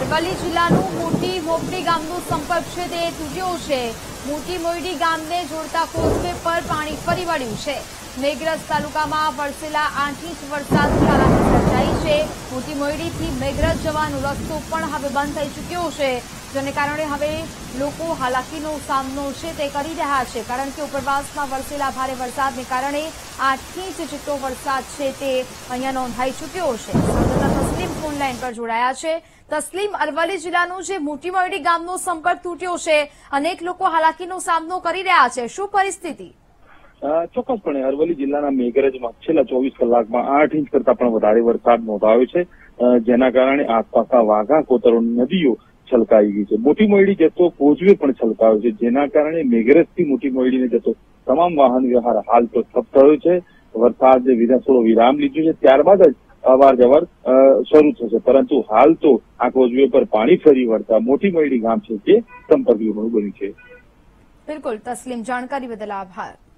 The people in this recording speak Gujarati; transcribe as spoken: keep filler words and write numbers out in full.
અરવલ્લી જિલ્લાનું મોટી મોપડી ગામનો સંપર્ક છે તે તૂટ્યો છે। મોટી મોયડી ગામને જોડતા કોઝવે પર પાણી ફરી વળ્યું છે। મેઘરજ તાલુકામાં વરસેલા આઠ ઇંચ વરસાદથી હાલાકી સર્જાઈ છે। મોટી મોયડીથી મેઘરજ જવાનો રસ્તો પણ હવે બંધ થઈ ચૂક્યો છે, જેને કારણે હવે લોકો હાલાકીનો સામનો છે તે કરી રહ્યા છે, કારણ કે ઉપરવાસમાં વરસેલા ભારે વરસાદને કારણે આઠ ઇંચ જેટલો વરસાદ છે તે અહીંયા નોંધાઈ ચૂક્યો છે। સંવાદદાતા તસ્લીમ ફોનલાઈન પર જોડાયા છે। તસ્લીમ, અરવલ્લી જિલ્લાનું જે મોટી મોયડી ગામનો સંપર્ક તૂટ્યો છે, અનેક લોકો હાલાકીનો સામનો કરી રહ્યા છે, શું પરિસ્થિતિ? ચોક્કસપણે અરવલ્લી જિલ્લાના મેઘરજમાં છેલ્લા ચોવીસ કલાકમાં આઠ ઇંચ કરતા પણ વધારે વરસાદ નોંધાયો છે, જેના કારણે આસપાસના વાઘા કોતરો નદીઓ છલકાઈ ગઈ છે। મોટી મોયડી જતો કોઝવે પણ છલકાયો છે, જેના કારણે મેઘરજથી મોટી મોયડીને જતો તમામ વાહન વ્યવહાર હાલ તો ઠપ થયો છે। વરસાદે થોડો વિરામ લીધો છે, ત્યારબાદ જ અવાર જવાર શરૂ થશે, પરંતુ હાલ તો આ કોઝવે પર પાણી ફરી વળતા મોટી મોયડી ગામ છે તે સંપર્ક વિહોણું બન્યું છે। બિલકુલ તસ્લીમ, જાણકારી બદલ આભાર।